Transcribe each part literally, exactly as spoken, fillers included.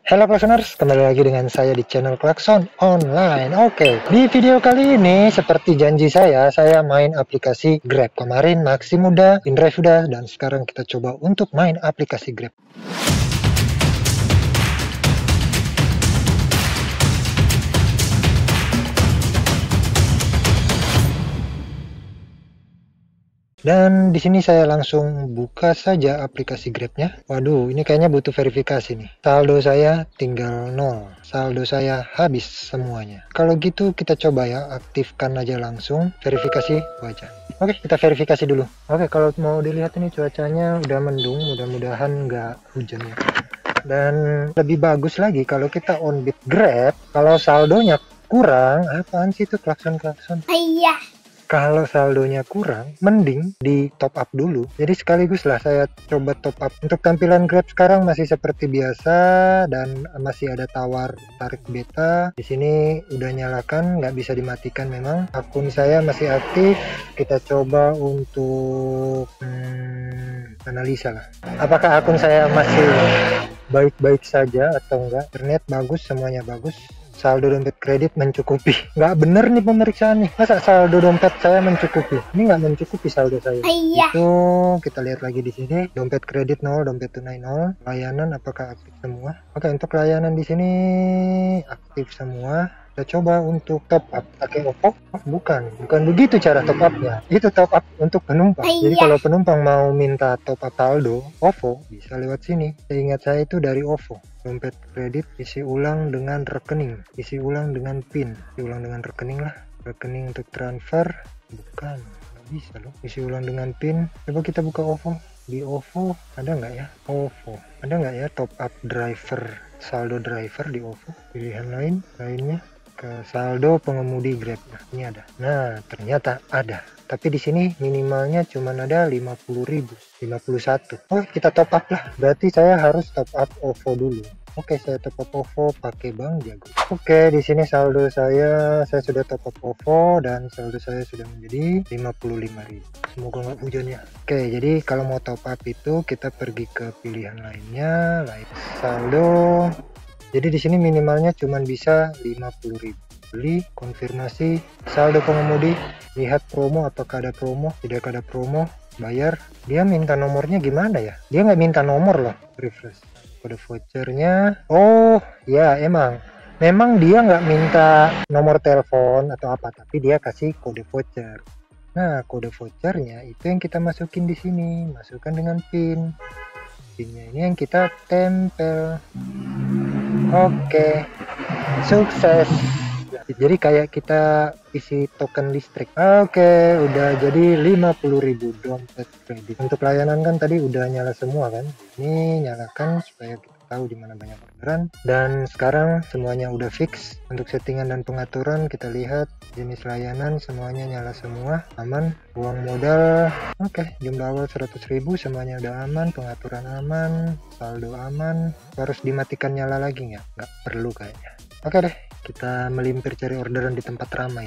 Halo Klaksoners, kembali lagi dengan saya di channel Klakson Online. Oke, di video kali ini seperti janji saya, saya main aplikasi Grab. Kemarin Maxim udah, InDrive udah, dan sekarang kita coba untuk main aplikasi Grab. Dan di sini saya langsung buka saja aplikasi Grabnya. Waduh, ini kayaknya butuh verifikasi nih. Saldo saya tinggal nol. Saldo saya habis semuanya. Kalau gitu kita coba ya, aktifkan aja langsung verifikasi wajah. Oke, kita verifikasi dulu. Oke, kalau mau dilihat ini cuacanya udah mendung, mudah-mudahan nggak hujan ya. Dan lebih bagus lagi kalau kita on bid Grab, kalau saldonya kurang, apaan sih itu klakson-klakson? Iya. Kalau saldonya kurang, mending di top up dulu. Jadi sekaligus lah saya coba top up. Untuk tampilan Grab sekarang masih seperti biasa dan masih ada tawar tarik beta. Di sini udah nyalakan, nggak bisa dimatikan memang. Akun saya masih aktif. Kita coba untuk hmm, analisa lah. Apakah akun saya masih baik-baik saja atau enggak? Internet bagus, semuanya bagus. Saldo dompet kredit mencukupi. Nggak bener nih pemeriksaan nih. Masa saldo dompet saya mencukupi? Ini nggak mencukupi saldo saya. Iya. Itu kita lihat lagi di sini. Dompet kredit nol, dompet tunai nol. Layanan apakah aktif semua? Oke, untuk layanan di sini aktif semua. Kita coba untuk top up pakai OVO. Oh, bukan, bukan begitu cara top upnya. Itu top up untuk penumpang. Jadi kalau penumpang mau minta top up saldo OVO bisa lewat sini. Seingat saya itu dari OVO. Dompet kredit isi ulang dengan rekening, isi ulang dengan PIN, isi ulang dengan rekening lah. Rekening untuk transfer bukan, nggak bisa loh. Isi ulang dengan PIN. Coba kita buka OVO. Di OVO ada nggak ya? OVO ada nggak ya top up driver, saldo driver di OVO? Pilihan lain lainnya ke saldo pengemudi Grab. Nah, ini ada. Nah, ternyata ada. Tapi di sini minimalnya cuma ada lima puluh ribu, lima puluh satu. Oh, kita top up lah. Berarti saya harus top up OVO dulu. Oke, saya top up OVO pakai Bank Jago. Oke, di sini saldo saya saya sudah top up OVO dan saldo saya sudah menjadi lima puluh lima ribu. Semoga nggak hujan ya. Oke, jadi kalau mau top up itu kita pergi ke pilihan lainnya, lain saldo. Jadi di sini minimalnya cuma bisa lima puluh ribu. Beli, konfirmasi, saldo pengemudi, lihat promo apakah ada promo, tidak ada promo, bayar. Dia minta nomornya gimana ya? Dia nggak minta nomor loh. Refresh. Kode vouchernya, oh ya emang. Memang dia nggak minta nomor telepon atau apa, tapi dia kasih kode voucher. Nah, kode vouchernya itu yang kita masukin di sini, masukkan dengan PIN. PINnya ini yang kita tempel. Oke, sukses. Jadi kayak kita isi token listrik. Oke, udah jadi lima puluh ribu dompet kredit. Untuk layanan kan tadi udah nyala semua kan. Ini nyalakan supaya kita tahu di mana banyak orderan. Dan sekarang semuanya udah fix. Untuk settingan dan pengaturan kita lihat jenis layanan semuanya nyala semua, aman. Uang modal oke, jumlah awal seratus ribu semuanya udah aman, pengaturan aman, saldo aman. Harus dimatikan nyala lagi nggak? Nggak perlu kayaknya. Oke deh, kita melimpir cari orderan di tempat ramai.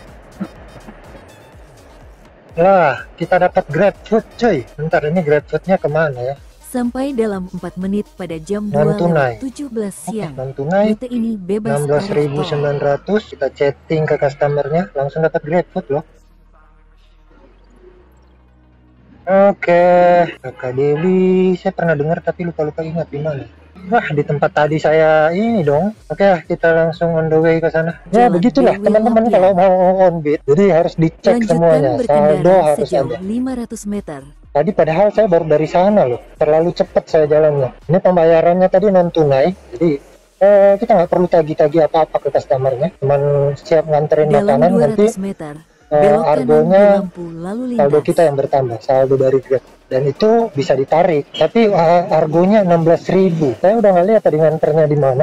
Lah, kita dapat GrabFood cuy. Bentar, ini GrabFoodnya kemana ya? Sampai dalam empat menit pada jam Non dua tunai. lewat tujuh belas siang. Non tunai. Rute ini bebas enam belas ribu sembilan ratus. Kita chatting ke customernya, langsung dapat GrabFood loh. Oke, Kakak Dewi, saya pernah dengar tapi lupa-lupa ingat di mana. Wah, di tempat tadi saya ini dong. Oke, kita langsung on the way ke sana. Ya, Jalan begitulah Dewi teman-teman Lapian. kalau mau on bid. Jadi harus dicek Lanjutkan semuanya. Saldo berkendara harus sejauh ada. lima ratus meter. Tadi padahal saya baru dari sana loh. Terlalu cepat saya jalannya. Ini pembayarannya tadi non tunai. Jadi eh, kita nggak perlu tagih-tagih apa-apa ke customernya. Cuman siap nganterin Dalam makanan dua nanti. ratus meter. Eh, Belok kanan di argonya lampu lalu saldo lintas. kita yang bertambah, saldo dari Grab, dan itu bisa ditarik. Tapi uh, argonya enam belas ribu. Saya udah nggak lihat tadi nganternya di mana.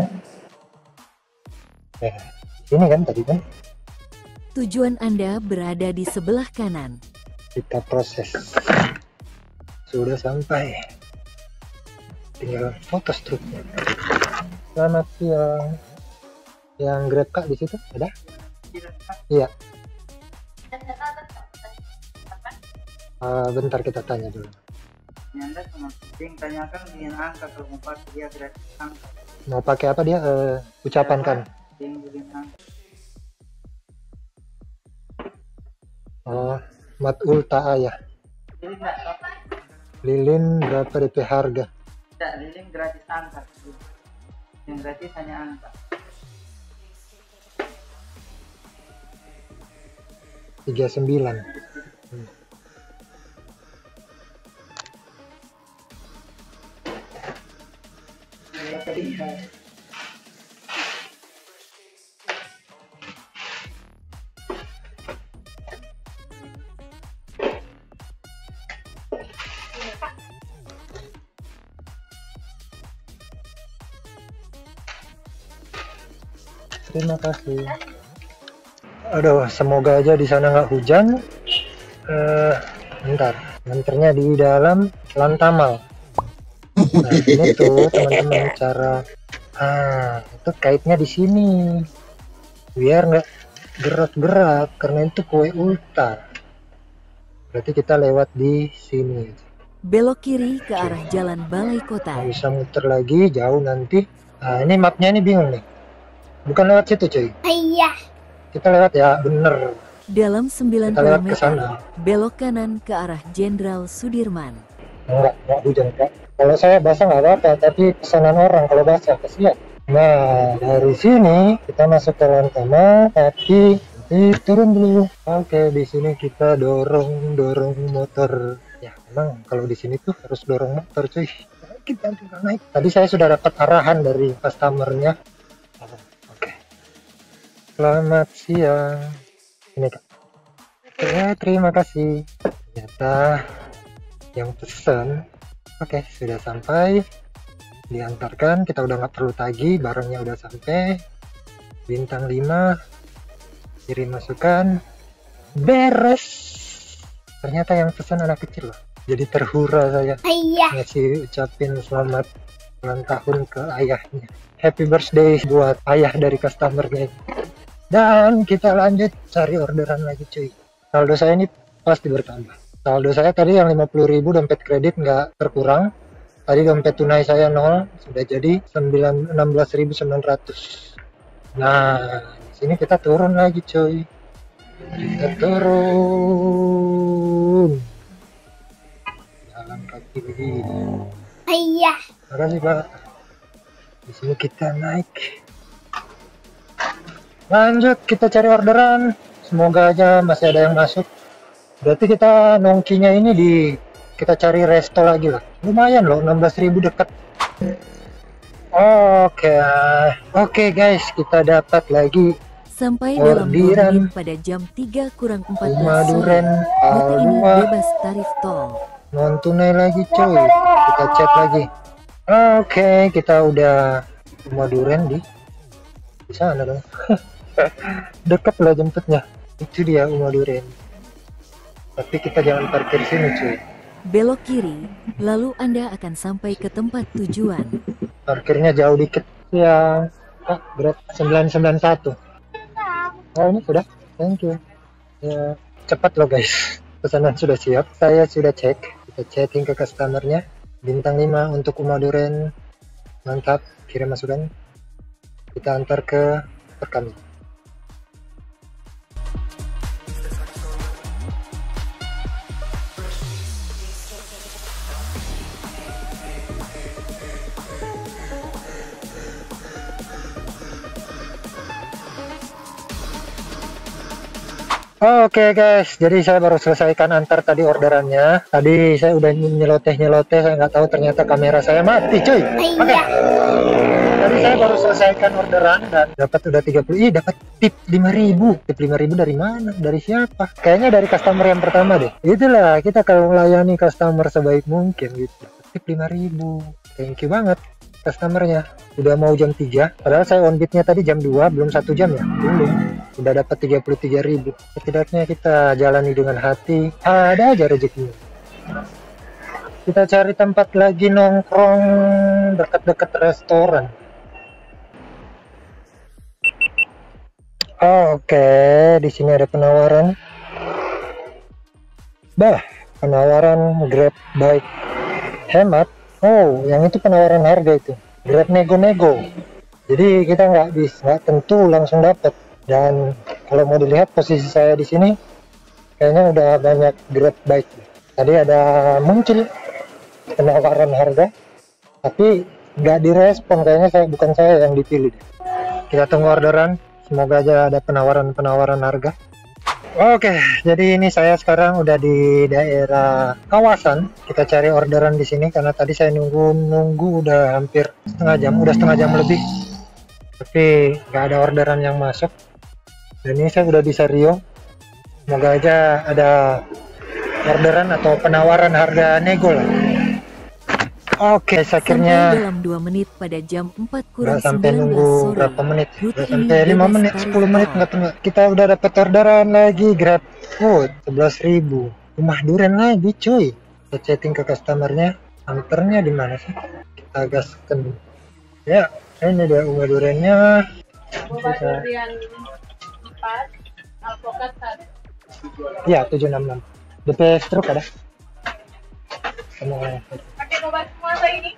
Eh, ini kan tadi kan. Tujuan Anda berada di sebelah kanan. Kita proses. Sudah sampai. Tinggal foto struknya. Selamat siang. Yang Grab Kak di situ ada? Iya. Uh, bentar kita tanya dulu. Anda cuma penting tanyakan dengan angka, kalau mau pakai dia gratis angka. Mau pakai apa dia? Uh, ucapan kan? Dengan angka. Oh, mat'ul ta'a ya. Lilin berapa D P harga? Tidak, lilin gratis angka. Yang gratis hanya angka. tiga puluh sembilan. Hmm. Terima kasih. Aduh, semoga aja di sana nggak hujan. Uh, bentar, menternya di dalam Lantamal. Nah, ini tuh teman-teman cara, ah, itu kaitnya di sini, biar nggak gerak-gerak karena itu kue ulta. Berarti kita lewat di sini. Belok kiri ke arah jalan Balai Kota. Nggak bisa muter lagi, jauh nanti. Nah, ini mapnya ini bingung nih. Bukan lewat situ cuy. Iya. Kita lewat ya, bener. Dalam sembilan puluh meter, belok kanan ke arah Jenderal Sudirman. Enggak, enggak hujan Kak. Kalau saya basah nggak apa-apa, tapi pesanan orang kalau basah kesian. Nah, dari sini kita masuk ke Lantamal, tapi nanti turun dulu. Oke, di sini kita dorong dorong motor. Ya, memang kalau di sini tuh harus dorong motor cuy. Kita tinggal naik. Tadi saya sudah dapat arahan dari customernya. Oke. Selamat siang. Ini Kak. Ya, terima kasih. Ternyata yang pesan. Oke, sudah sampai. Diantarkan, kita udah nggak perlu tagih, barangnya udah sampai. Bintang lima. Kirim masukan. Beres. Ternyata yang pesan anak kecil loh. Jadi terhura saya. Iya. Ngasih ucapin selamat ulang tahun ke ayahnya. Happy birthday buat ayah dari customernya. Dan kita lanjut cari orderan lagi cuy. Saldo saya ini pasti bertambah. Saldo saya tadi yang lima puluh ribu dompet kredit nggak terkurang. Tadi dompet tunai saya nol, sudah jadi enam belas ribu sembilan ratus. Nah, di sini kita turun lagi cuy. Kita turun. Jalan kaki begini. Iya. Makasih Pak. Di sini kita naik. Lanjut, kita cari orderan. Semoga aja masih ada yang masuk. Berarti kita nongkinya ini di kita cari resto lagi lah. Lumayan loh, enam belas ribu dekat. Oke. Oke guys, kita dapat lagi sampai dalam dua menit pada jam tiga kurang empat belas sore. Rute ini bebas tarif tol. Non tunai lagi coy. Kita chat lagi. Oke, kita udah Rumah Duren di di sana dong. Dekat lah jemputnya. Itu dia Rumah Duren. Tapi kita jangan parkir sini cuy. Belok kiri, lalu Anda akan sampai ke tempat tujuan. Parkirnya jauh dikit. Ya, ah, berat sembilan sembilan satu. Oh ini sudah, thank you. Ya, cepat loh guys. Pesanan sudah siap. Saya sudah cek. Kita chatting ke customernya. Bintang lima untuk Rumah Duren. Mantap, kirim masukan. Kita antar ke rekan. Oke okay guys, jadi saya baru selesaikan antar tadi orderannya. Tadi saya udah nyeloteh-nyeloteh, saya nggak tahu ternyata kamera saya mati cuy. Oke. Okay. Tadi saya baru selesaikan orderan dan dapat udah tiga puluh. Ih, dapat tip lima ribu. Tip lima ribu dari mana? Dari siapa? Kayaknya dari customer yang pertama deh. Itulah, kita kalau melayani customer sebaik mungkin gitu. Tip lima ribu. Thank you banget customernya. Udah mau jam tiga, padahal saya on beatnya tadi jam dua, belum satu jam ya, belum. Udah dapat tiga puluh tiga ribu. Setidaknya kita jalani dengan hati, ada aja rezekinya. Kita cari tempat lagi nongkrong dekat-dekat restoran. Oh, oke, okay. Di sini ada penawaran. Bah, penawaran Grab bike hemat. Oh, yang itu penawaran harga itu. Grab nego-nego. Jadi kita nggak bisa, nggak tentu langsung dapat. Dan kalau mau dilihat posisi saya di sini, kayaknya udah banyak Grab baik. Tadi ada muncul penawaran harga, tapi nggak direspon. Kayaknya saya bukan saya yang dipilih. Kita tunggu orderan. Semoga aja ada penawaran-penawaran harga. Oke, jadi ini saya sekarang udah di daerah kawasan. Kita cari orderan di sini karena tadi saya nunggu-nunggu udah hampir setengah jam, udah setengah jam lebih. Tapi nggak ada orderan yang masuk. Dan ini saya udah di Serio. Semoga aja ada orderan atau penawaran harga nego lah. Oke, akhirnya dalam dua menit pada jam empat kurang nggak sampai sembilan belas nunggu sore. berapa menit, Rute udah ini sampai lima bebas menit, tarif sepuluh menit tol. nggak tunggu. Kita udah dapat orderan lagi Grab Food sebelas ribu. Rumah duren lagi cuy. Kita chatting ke customernya, anternya di mana sih? Kita gaskan. Ya, ini dia rumah durennya. Buah durian empat, alpukat satu. Ya, tujuh enam enam. D P stroke ada. Sama Pakai boba semua saya ini.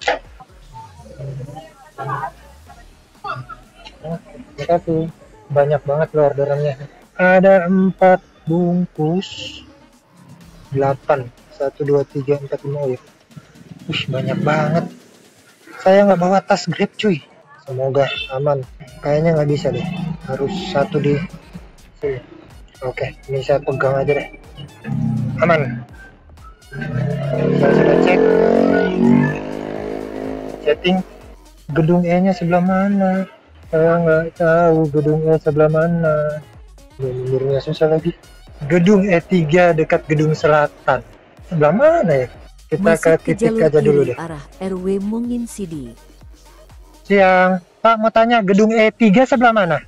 terima kasih. Banyak banget loh orderannya. Ada empat bungkus. delapan. satu, dua, tiga, empat, lima. Oh ya. Wih, banyak banget. Saya nggak bawa tas Grab cuy. Semoga aman. Kayaknya nggak bisa deh. Harus satu di sini. Oke, ini saya pegang aja deh. Aman. Saya sudah cek. Setting gedung E-nya sebelah mana? Saya nggak tahu gedung E sebelah mana. Mundurnya susah lagi. Gedung E tiga dekat gedung selatan. Sebelah mana ya? Kita Masuk ke ke titik jalur aja dulu kiri deh. arah R W Mungin Sidi. Siang, Pak mau tanya gedung E tiga sebelah mana?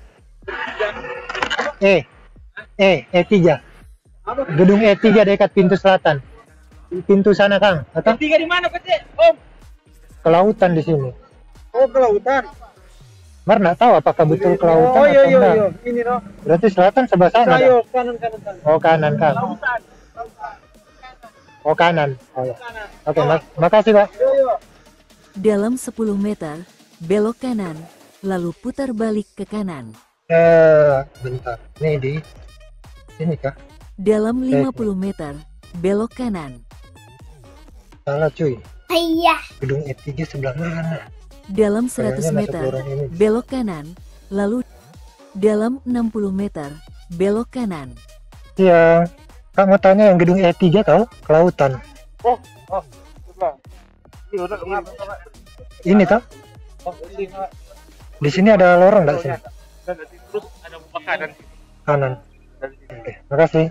E, E, E3. Gedung E tiga dekat pintu selatan. Pintu sana Kang, atau? Tiga di mana kecil? Om. Kelautan di sini. Oh, kelautan. Mar nggak tahu apakah betul kelautan Oh, iya atau iya enggak. iya. Ini no. Berarti selatan sebelah sana. Ayo Kang? kanan kanan kanan. Oh kanan Kang. Lautan. Oh kanan. Oh ya. Kanan. Oke, mak makasih Pak. Yo yo. Dalam sepuluh meter, belok kanan, lalu putar balik ke kanan. Eh, bentar. Ini di sini kah? Dalam lima puluh meter, belok kanan. Salah cuy. Iya. Gedung E tiga sebelah mana? Dalam seratus Kayaknya masuk meter, lorong ini. belok kanan, lalu dalam enam puluh meter, belok kanan. Siang. Kak mau tanya yang gedung E tiga tahu? Kelautan. Oh, oh. Sebelah. Ini udah kenapa Pak? Ini tahu? Oh, ini Pak. Di sini ada lorong nggak sih? Dan nanti terus ada buka kanan. Kanan. Dari sini. Oke, makasih.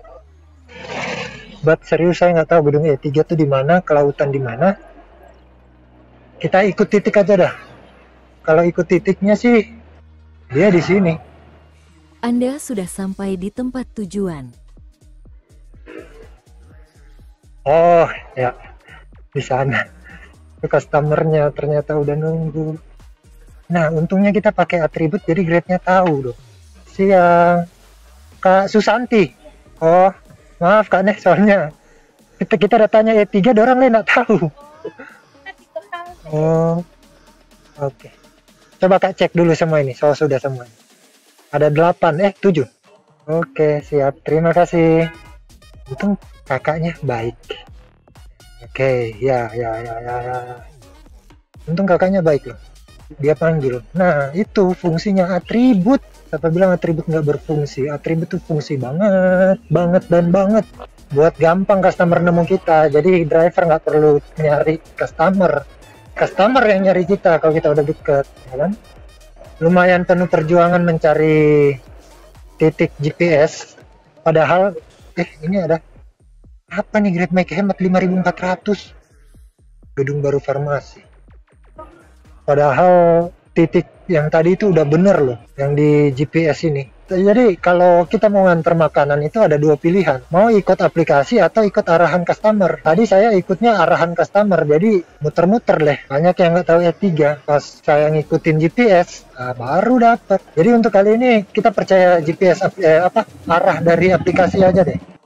But serius saya nggak tahu gedung E tiga tuh di mana, kelautan di mana. Kita ikut titik aja dah. Kalau ikut titiknya sih dia di sini. Anda sudah sampai di tempat tujuan. Oh, ya. Di sana. Itu customernya ternyata udah nunggu. Nah, untungnya kita pakai atribut jadi grade-nya tahu dong. Siang. Kak Susanti. Oh, maaf Kak Nek, soalnya kita kita datanya E tiga, orang lain nggak tahu. Oh, oke. Coba Kak cek dulu semua ini. So, sudah semua. Ada delapan, eh tujuh. Oke, siap. Terima kasih. Untung kakaknya baik. Oke, ya, ya, ya, ya, ya. Untung kakaknya baik loh. Dia panggil. Nah, itu fungsinya atribut. Siapa bilang atribut nggak berfungsi? Atribut itu fungsi banget, banget dan banget. Buat gampang customer nemu kita. Jadi driver nggak perlu nyari customer. Customer yang nyari kita kalau kita udah deket, ya kan? Lumayan penuh perjuangan mencari titik G P S. Padahal, eh ini ada apa nih Grab Make hemat lima ribu empat ratus. Gedung baru farmasi. Padahal titik yang tadi itu udah bener loh, yang di G P S ini. Jadi kalau kita mau nganter makanan itu ada dua pilihan, mau ikut aplikasi atau ikut arahan customer. Tadi saya ikutnya arahan customer, jadi muter-muter deh. Banyak yang nggak tahu E tiga, pas saya ngikutin G P S, nah, baru dapat. Jadi untuk kali ini kita percaya G P S eh, apa arah dari aplikasi aja deh.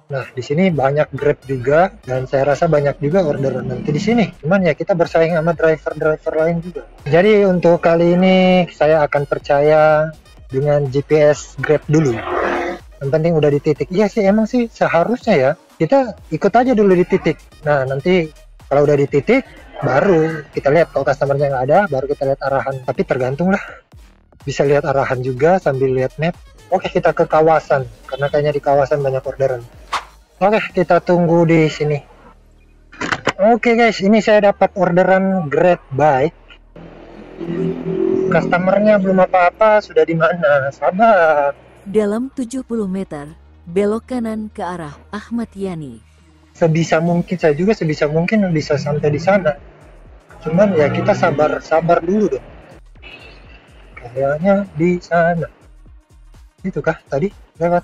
Nah, di sini banyak Grab juga, dan saya rasa banyak juga orderan nanti di sini. Cuman ya kita bersaing sama driver-driver lain juga. Jadi untuk kali ini saya akan percaya dengan G P S Grab dulu. Yang penting udah di titik. Iya sih, emang sih seharusnya ya kita ikut aja dulu di titik. Nah, nanti kalau udah di titik, baru kita lihat kalau customernya nggak ada, baru kita lihat arahan. Tapi tergantung lah. Bisa lihat arahan juga sambil lihat map. Oke, kita ke kawasan karena kayaknya di kawasan banyak orderan. Oke, kita tunggu di sini. Oke guys, ini saya dapat orderan Grab Bike. Customernya belum apa-apa, sudah di mana? Sabar. Dalam tujuh puluh meter, belok kanan ke arah Ahmad Yani. Sebisa mungkin saya juga sebisa mungkin bisa sampai di sana. Cuman ya kita sabar-sabar dulu dong. Kayaknya di sana. Itu kah tadi lewat?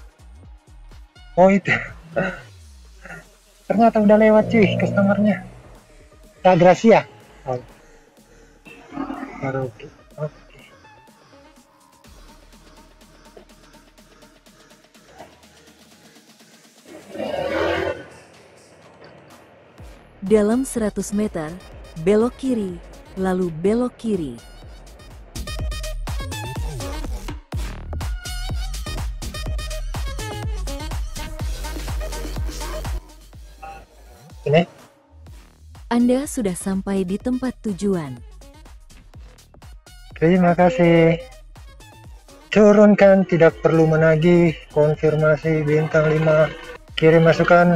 Oh itu. Ternyata udah lewat cuy customernya. Kak Gracia. Oh. Oke. Oke. Dalam seratus meter, belok kiri, lalu belok kiri. Ini Anda sudah sampai di tempat tujuan. terima kasih. Turunkan, tidak perlu menagih. Konfirmasi bintang lima. Kirim masukan.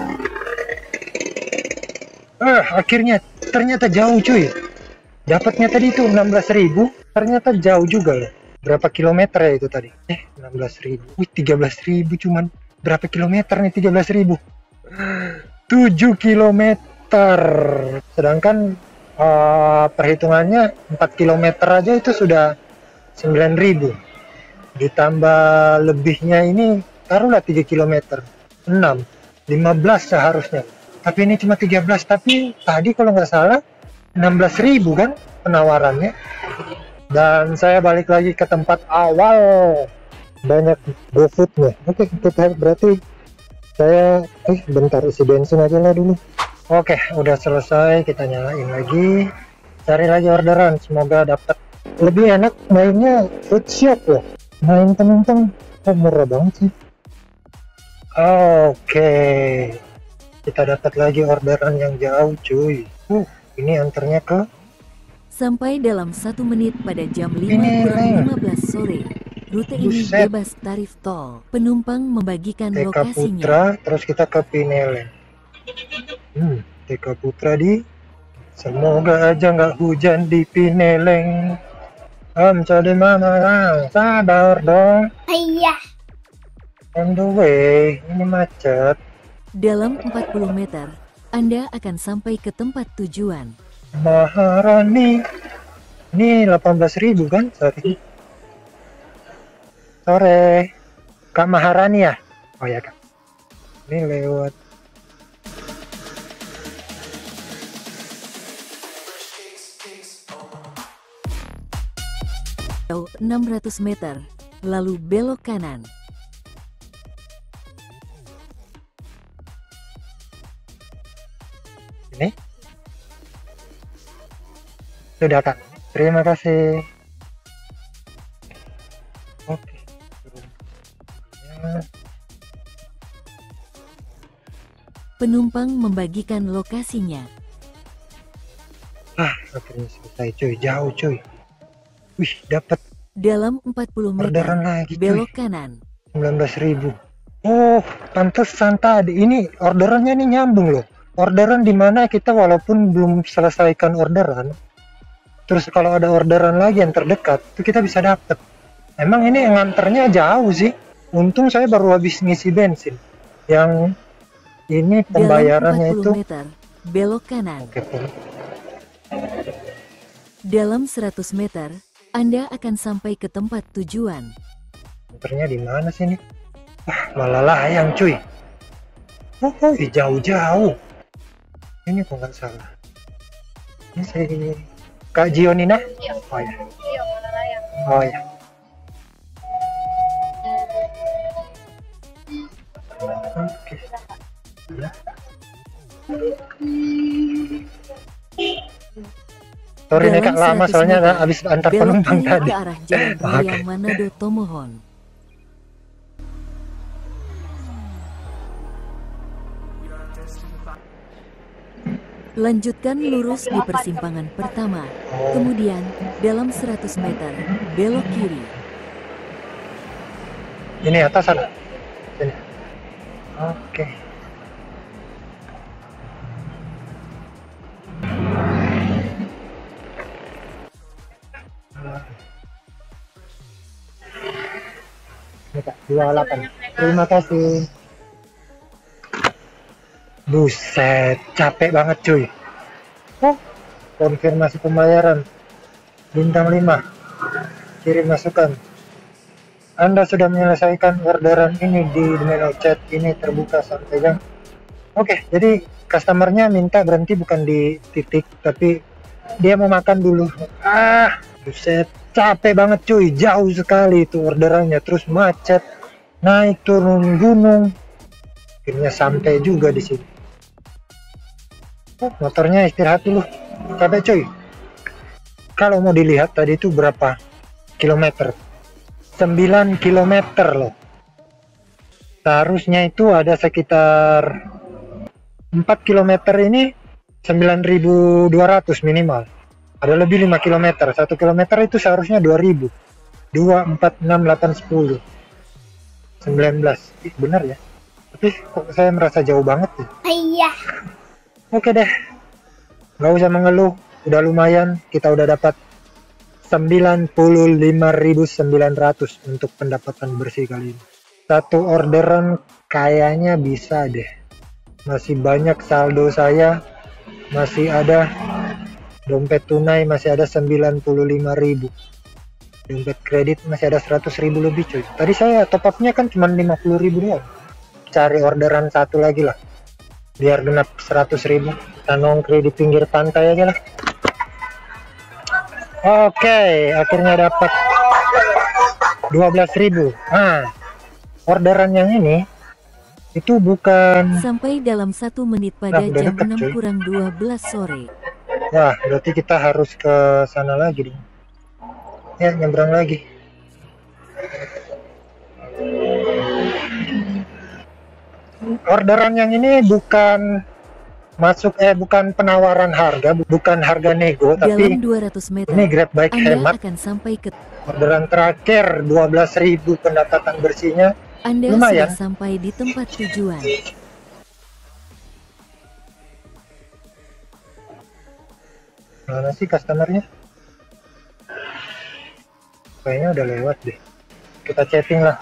Ah, akhirnya ternyata jauh cuy. Dapatnya tadi itu enam belas ribu, ternyata jauh juga loh. Berapa kilometer ya itu tadi? Eh, enam belas ribu. Wih, tiga belas ribu cuman. Berapa kilometer nih tiga belas ribu? tujuh kilometer. Sedangkan uh, perhitungannya empat kilometer aja itu sudah sembilan ribu. Ditambah lebihnya ini taruhlah tiga kilometer. enam, lima belas seharusnya. Tapi ini cuma tiga belas, tapi tadi kalau nggak salah enam belas ribu kan penawarannya. Dan saya balik lagi ke tempat awal. Banyak GoFood-nya. Oke, kita berarti saya eh bentar isi bensin aja lah dulu. Oke, udah selesai, kita nyalain lagi, cari lagi orderan, semoga dapat. Lebih enak mainnya food shop loh, main temen-temen. Oh, murah banget sih. Oke, kita dapat lagi orderan yang jauh cuy. Uh, ini antarnya ke Sampai dalam satu menit pada jam lima Ini, kurang Leng. lima belas sore. Rute ini Buset. bebas tarif tol. Penumpang membagikan T K lokasinya. Putra, terus kita ke Pineleng. Hmm, T K Putra di. Semoga aja nggak hujan di Pineleng. Om jadi mana? Sabar dong. Iya. On the way, ini macet. Dalam empat puluh meter, Anda akan sampai ke tempat tujuan. Maharani. Ini delapan belas ribu kan? Sorry. Sore. Kak Maharani ya? Oh ya Kak. Ini lewat. Jauh enam ratus meter, lalu belok kanan. Ini. Sudah Kak. Terima kasih. Oke. Ya. Penumpang membagikan lokasinya. Ah, akhirnya selesai cuy. Jauh cuy. Wih, dapat Dalam empat puluh orderan meter, lagi cuy. belok kanan. sembilan belas ribu. Oh, pantesan tadi. Ini orderannya ini nyambung loh. Orderan dimana kita walaupun belum selesaikan orderan, terus kalau ada orderan lagi yang terdekat, itu kita bisa dapat. Emang ini nganternya jauh sih. Untung saya baru habis ngisi bensin. Yang ini pembayarannya Dalam itu. empat puluh meter, belok kanan. Oke, Pem. Dalam seratus meter, Anda akan sampai ke tempat tujuan. Nganternya di mana sih ini? Wah, malah layang cuy. Oh, oh ih, jauh-jauh. Ini kok nggak salah. Ini saya Kak Gionina? Iya. Oh ya. Iya, mana layang. Oh ya. Oke. Ya. Sorry nih Kak, lama soalnya meter, habis antar belok penumpang kiri tadi. ke arah Jalan Raya Oke. Manado Tomohon. Lanjutkan lurus di persimpangan pertama, kemudian dalam seratus meter, belok kiri. Ini atasan. Sini. Oke. Ini Kak, dua puluh delapan. Terima kasih. Buset, capek banget cuy. Oh, konfirmasi pembayaran. Bintang lima. Kirim masukan. Anda sudah menyelesaikan orderan ini di menu chat ini terbuka sampai jam. Oke, jadi customernya minta berhenti bukan di titik, tapi dia mau makan dulu. Ah, buset, capek banget cuy. Jauh sekali itu orderannya, terus macet, naik turun gunung. Akhirnya sampai juga di sini. Oh, motornya istirahat dulu. Capek cuy. Kalau mau dilihat tadi itu berapa kilometer? sembilan kilometer loh. Seharusnya itu ada sekitar empat kilometer ini sembilan ribu dua ratus minimal. Ada lebih lima kilometer. satu kilometer itu seharusnya dua ribu. dua, empat, enam, delapan, sepuluh. sembilan belas. Ih, benar ya? Tapi kok saya merasa jauh banget sih. Iya. Oke deh. Nggak usah mengeluh. Udah lumayan. Kita udah dapat sembilan puluh lima ribu sembilan ratus untuk pendapatan bersih kali ini. Satu orderan kayaknya bisa deh. Masih banyak saldo saya. Masih ada dompet tunai, masih ada sembilan puluh lima ribu. Dompet kredit masih ada seratus ribu lebih cuy. Tadi saya top up-nya kan cuma lima puluh ribu doang. Cari orderan satu lagi lah. Biar genap seratus ribu. Kita nongkrong di pinggir pantai aja lah. Oke, akhirnya dapat dua belas ribu. Nah, orderan yang ini itu bukan. Sampai dalam satu menit pada Nah, udah jam deket, enam cuy. kurang dua belas sore. Wah, berarti kita harus ke sana lagi dong. Ya, nyebrang lagi. Orderan yang ini bukan masuk eh bukan penawaran harga, bukan harga nego, Dalam tapi dua ratus meter, ini Grab Bike Anda hemat. akan sampai ke Orderan terakhir dua belas ribu pendapatan bersihnya. Anda Lumayan. sudah sampai di tempat tujuan. Mana sih customernya? Kayaknya udah lewat deh. Kita chatting lah.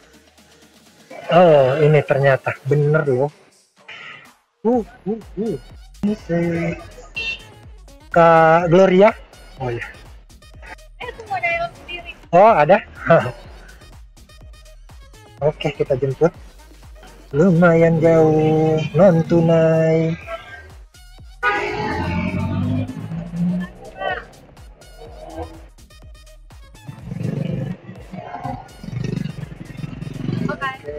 Oh, ini ternyata bener loh. Uh, uh, uh. Ini si Kak Gloria. Oh ya. Eh, itu model sendiri. Oh, ada. Oke, kita jemput. Lumayan jauh, non tunai. Oke.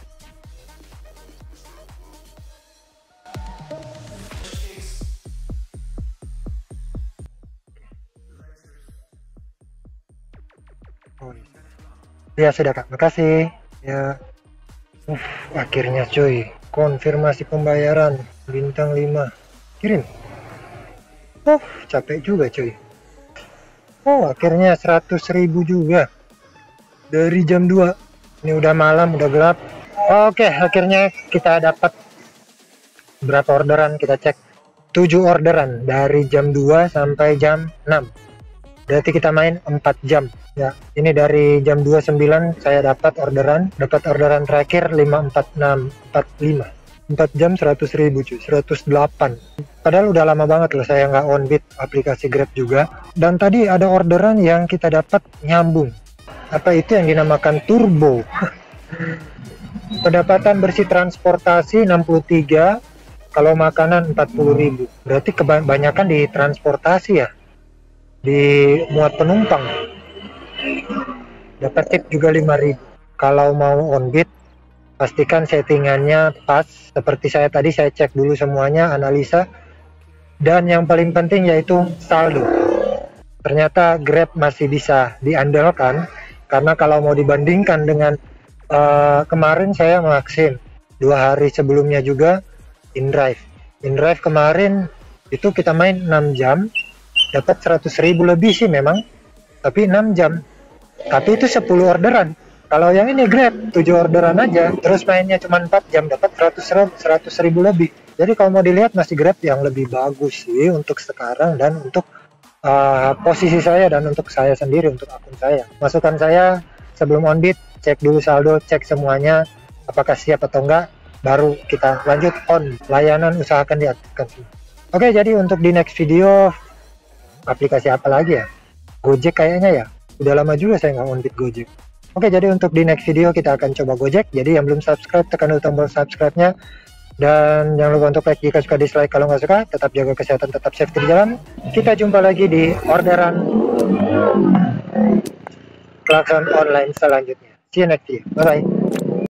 Oh, iya. Ya sudah Kak, makasih. Ya. Uh, akhirnya cuy, konfirmasi pembayaran bintang lima. Kirim. Oh, capek juga cuy. Oh, akhirnya seratus ribu juga. Dari jam dua. Ini udah malam, udah gelap. Oke, akhirnya kita dapat berapa orderan, kita cek. tujuh orderan dari jam dua sampai jam enam. Berarti kita main empat jam. Ya, ini dari jam dua puluh sembilan saya dapat orderan, dapat orderan terakhir lima empat enam empat lima. empat jam seratus ribu cuy, seratus delapan. Padahal udah lama banget loh saya nggak on bid aplikasi Grab juga. Dan tadi ada orderan yang kita dapat nyambung. Apa itu yang dinamakan turbo? Pendapatan bersih transportasi enam puluh tiga, kalau makanan empat puluh ribu. Berarti kebanyakan di transportasi ya, di muat penumpang. Dapat tip juga lima ribu. Kalau mau on bid pastikan settingannya pas. Seperti saya tadi, saya cek dulu semuanya, analisa. Dan yang paling penting yaitu saldo. Ternyata Grab masih bisa diandalkan, karena kalau mau dibandingkan dengan uh, kemarin saya maksim dua hari sebelumnya juga InDrive. InDrive kemarin itu kita main enam jam, dapat seratus ribu lebih sih memang, tapi enam jam. Tapi itu sepuluh orderan. Kalau yang ini Grab tujuh orderan aja, terus mainnya cuma empat jam, dapat seratus ribu lebih. Jadi kalau mau dilihat masih Grab yang lebih bagus sih untuk sekarang dan untuk uh, posisi saya dan untuk saya sendiri, untuk akun saya. Masukan saya sebelum on bid, cek dulu saldo, cek semuanya apakah siap atau enggak, baru kita lanjut on. Layanan usahakan diaktifkan. Oke, jadi untuk di next video aplikasi apa lagi ya? Gojek kayaknya ya. Udah lama juga saya nggak on bid Gojek. Oke, jadi untuk di next video kita akan coba Gojek. Jadi yang belum subscribe, tekan dulu tombol subscribe-nya. Dan jangan lupa untuk like jika suka, dislike kalau nggak suka. Tetap jaga kesehatan, tetap safety di jalan. Kita jumpa lagi di orderan klakson online selanjutnya. See you next video. Bye-bye.